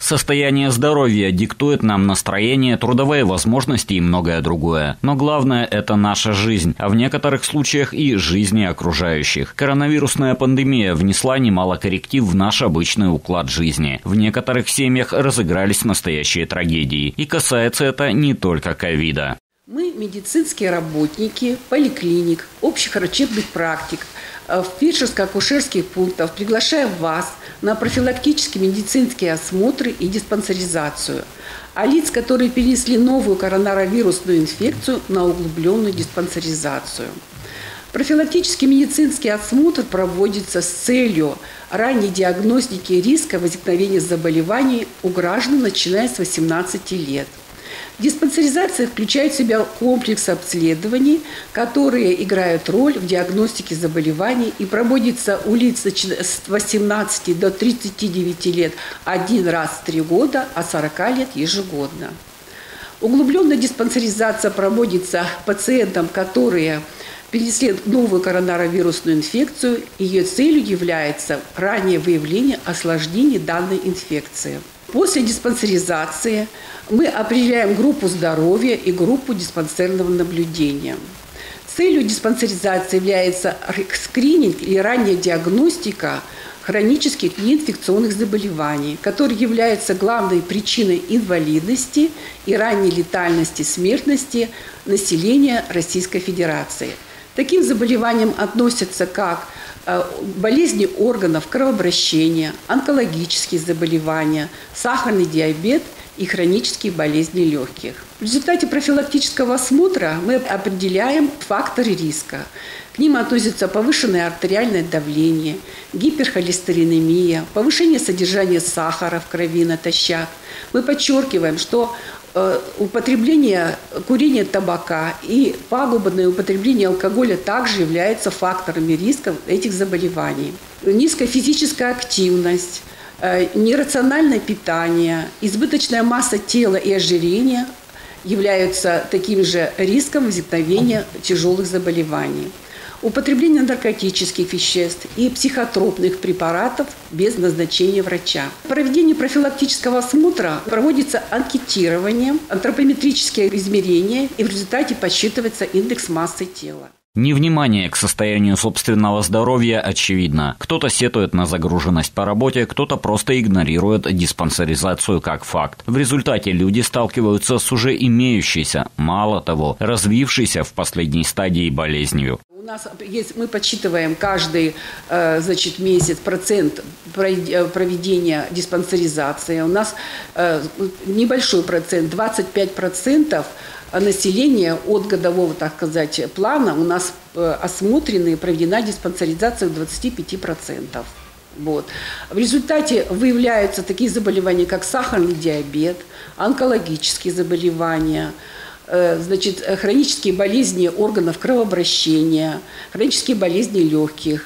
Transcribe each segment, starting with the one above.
Состояние здоровья диктует нам настроение, трудовые возможности и многое другое. Но главное – это наша жизнь, а в некоторых случаях и жизни окружающих. Коронавирусная пандемия внесла немало корректив в наш обычный уклад жизни. В некоторых семьях разыгрались настоящие трагедии. И касается это не только ковида. Мы, медицинские работники, поликлиник, общих врачебных практик, фельдшерско-акушерских пунктов приглашаем вас на профилактические медицинские осмотры и диспансеризацию, а лиц, которые перенесли новую коронавирусную инфекцию, на углубленную диспансеризацию. Профилактический медицинский осмотр проводится с целью ранней диагностики риска возникновения заболеваний у граждан, начиная с 18 лет. Диспансеризация включает в себя комплекс обследований, которые играют роль в диагностике заболеваний и проводится у лиц с 18 до 39 лет один раз в 3 года, а 40 лет ежегодно. Углубленная диспансеризация проводится пациентам, которые перенесли новую коронавирусную инфекцию. Ее целью является раннее выявление осложнений данной инфекции. После диспансеризации мы определяем группу здоровья и группу диспансерного наблюдения. Целью диспансеризации является скрининг или ранняя диагностика хронических неинфекционных заболеваний, которые являются главной причиной инвалидности и ранней летальности смертности населения Российской Федерации. Таким заболеваниям относятся как болезни органов кровообращения, онкологические заболевания, сахарный диабет и хронические болезни легких. В результате профилактического осмотра мы определяем факторы риска. К ним относятся повышенное артериальное давление, гиперхолестеринемия, повышение содержания сахара в крови натощак. Мы подчеркиваем, что употребление курения табака и пагубное употребление алкоголя также являются факторами риска этих заболеваний. Низкая физическая активность, нерациональное питание, избыточная масса тела и ожирение являются таким же риском возникновения тяжелых заболеваний. Употребление наркотических веществ и психотропных препаратов без назначения врача. Проведение профилактического осмотра проводится анкетированием, антропометрические измерения, и в результате подсчитывается индекс массы тела. Невнимание к состоянию собственного здоровья очевидно. Кто-то сетует на загруженность по работе, кто-то просто игнорирует диспансеризацию как факт. В результате люди сталкиваются с уже имеющейся, мало того, развившейся в последней стадии болезнью. У нас есть, мы подсчитываем каждый месяц процент проведения диспансеризации. У нас небольшой процент, 25% населения от годового, так сказать, плана у нас осмотрены и проведена диспансеризация в 25%. Вот. В результате выявляются такие заболевания, как сахарный диабет, онкологические заболевания, хронические болезни органов кровообращения, хронические болезни легких.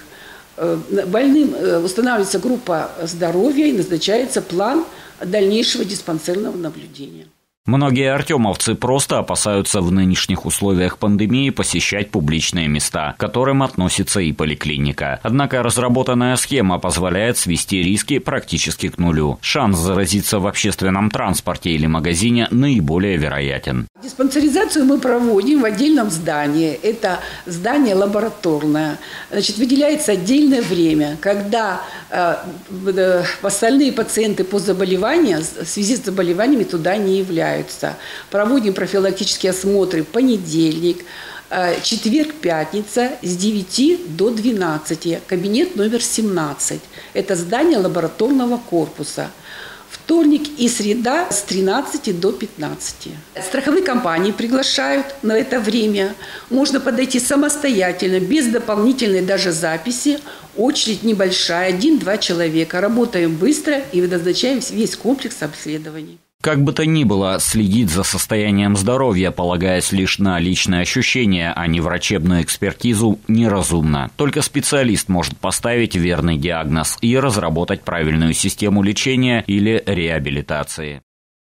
Больным устанавливается группа здоровья и назначается план дальнейшего диспансерного наблюдения. Многие артемовцы просто опасаются в нынешних условиях пандемии посещать публичные места, к которым относится и поликлиника. Однако разработанная схема позволяет свести риски практически к нулю. Шанс заразиться в общественном транспорте или магазине наиболее вероятен. Диспансеризацию мы проводим в отдельном здании. Это здание лабораторное. Выделяется отдельное время, когда остальные пациенты по заболеваниям, в связи с заболеваниями туда не являются. Проводим профилактические осмотры в понедельник, четверг, пятница с 9 до 12. Кабинет номер 17. Это здание лабораторного корпуса. Вторник и среда с 13 до 15. Страховые компании приглашают на это время. Можно подойти самостоятельно, без дополнительной даже записи. Очередь небольшая, 1-2 человека. Работаем быстро и назначаем весь комплекс обследований. Как бы то ни было, следить за состоянием здоровья, полагаясь лишь на личные ощущения, а не врачебную экспертизу, неразумно. Только специалист может поставить верный диагноз и разработать правильную систему лечения или реабилитации.